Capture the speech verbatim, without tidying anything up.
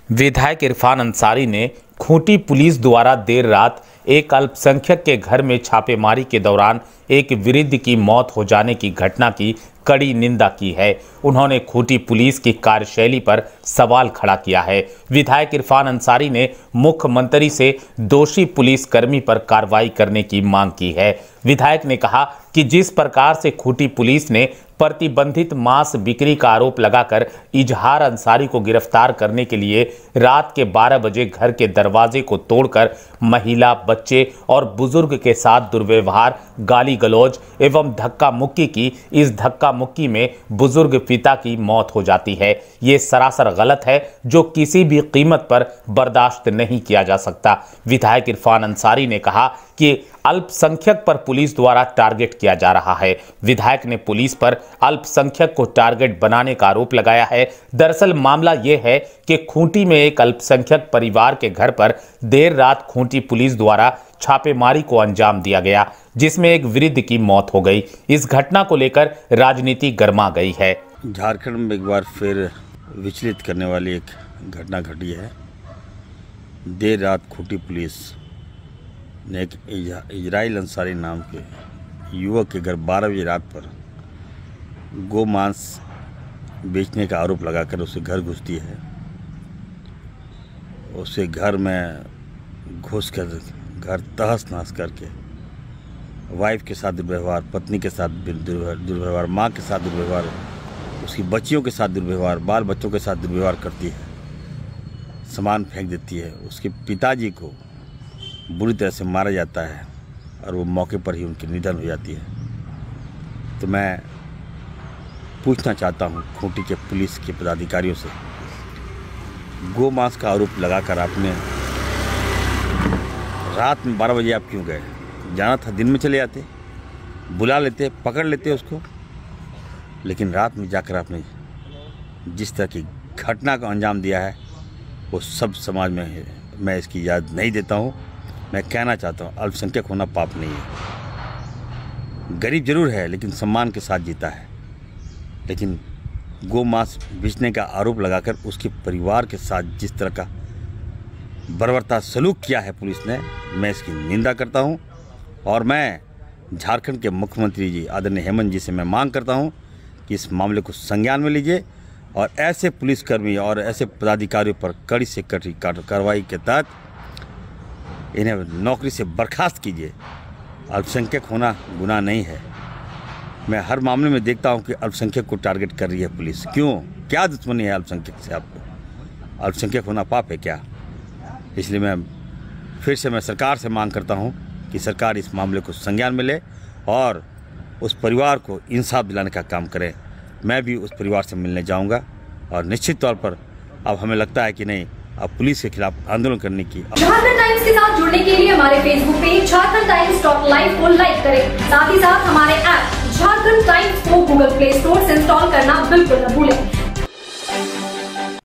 विधायक इरफान अंसारी ने खूंटी पुलिस द्वारा देर रात एक अल्पसंख्यक के घर में छापेमारी के दौरान एक वृद्ध की मौत हो जाने की घटना की कड़ी निंदा की है। उन्होंने खूंटी पुलिस की कार्यशैली पर सवाल खड़ा किया है। विधायक इरफान अंसारी ने मुख्यमंत्री से दोषी पुलिसकर्मी पर कार्रवाई करने की मांग की है। विधायक ने कहा कि जिस प्रकार से खूंटी पुलिस ने प्रतिबंधित मांस बिक्री का आरोप लगाकर इजहार अंसारी को गिरफ्तार करने के लिए रात के बारह बजे घर के दरवाजे को तोड़कर महिला, बच्चे और बुजुर्ग के साथ दुर्व्यवहार, गाली गलौज एवं धक्का मुक्की की, इस धक्का मुक्की में बुजुर्ग पिता की मौत हो जाती है। ये सरासर गलत है, जो किसी भी कीमत पर बर्दाश्त नहीं किया जा सकता। विधायक इरफान अंसारी ने कहा कि अल्पसंख्यक पर पुलिस द्वारा टारगेट किया जा रहा है। विधायक ने पुलिस पर अल्पसंख्यक को टारगेट बनाने का आरोप लगाया है। दरअसल मामला यह है कि खूंटी में एक अल्पसंख्यक परिवार के घर पर देर रात खूंटी पुलिस द्वारा छापेमारी को अंजाम दिया गया, जिसमें एक वृद्ध की मौत हो गई। इस घटना को लेकर राजनीति गर्मा गई है। झारखंड में एक बार फिर विचलित करने वाली एक घटना घटी है। देर रात खूंटी पुलिस ने एक इजराइल अंसारी नाम के युवक के घर बारह बजे रात पर गौ मांस बेचने का आरोप लगाकर उसे घर घुसती है। उसे घर में घुस कर घर तहस नहस करके वाइफ के साथ दुर्व्यवहार, पत्नी के साथ दुर्व्यवहार, माँ के साथ दुर्व्यवहार, उसकी बच्चियों के साथ दुर्व्यवहार, बाल बच्चों के साथ दुर्व्यवहार करती है, सामान फेंक देती है। उसके पिताजी को बुरी तरह से मारा जाता है और वो मौके पर ही उनकी निधन हो जाती है। तो मैं पूछना चाहता हूँ खूंटी के पुलिस के पदाधिकारियों से, गौ मांस का आरोप लगाकर आपने रात में बारह बजे आप क्यों गए? जाना था दिन में चले जाते, बुला लेते, पकड़ लेते उसको। लेकिन रात में जाकर आपने जिस तरह की घटना का अंजाम दिया है वो सब समाज में है। मैं इसकी इजाज़त नहीं देता हूँ। मैं कहना चाहता हूँ अल्पसंख्यक होना पाप नहीं है। गरीब जरूर है लेकिन सम्मान के साथ जीता है। लेकिन गौ मांस बेचने का आरोप लगाकर उसके परिवार के साथ जिस तरह का बर्बरता सलूक किया है पुलिस ने, मैं इसकी निंदा करता हूँ। और मैं झारखंड के मुख्यमंत्री जी आदरणीय हेमंत जी से मैं मांग करता हूँ कि इस मामले को संज्ञान में लीजिए और ऐसे पुलिसकर्मी और ऐसे पदाधिकारियों पर कड़ी से कड़ी कार्रवाई के तहत इन्हें नौकरी से बर्खास्त कीजिए। अल्पसंख्यक होना गुनाह नहीं है। मैं हर मामले में देखता हूं कि अल्पसंख्यक को टारगेट कर रही है पुलिस। क्यों? क्या दुश्मनी है अल्पसंख्यक से आपको? अल्पसंख्यक होना पाप है क्या? इसलिए मैं फिर से मैं सरकार से मांग करता हूं कि सरकार इस मामले को संज्ञान में ले और उस परिवार को इंसाफ दिलाने का काम करे। मैं भी उस परिवार से मिलने जाऊँगा और निश्चित तौर पर अब हमें लगता है कि नहीं, अब पुलिस के खिलाफ आंदोलन करने की। झारखंड टाइम्स के साथ जुड़ने के लिए हमारे Facebook page Jharkhand Times top live को लाइक करें। साथ ही साथ हमारे ऐप झारखंड टाइम्स को गूगल प्ले स्टोर से इंस्टॉल करना बिल्कुल न भूलें।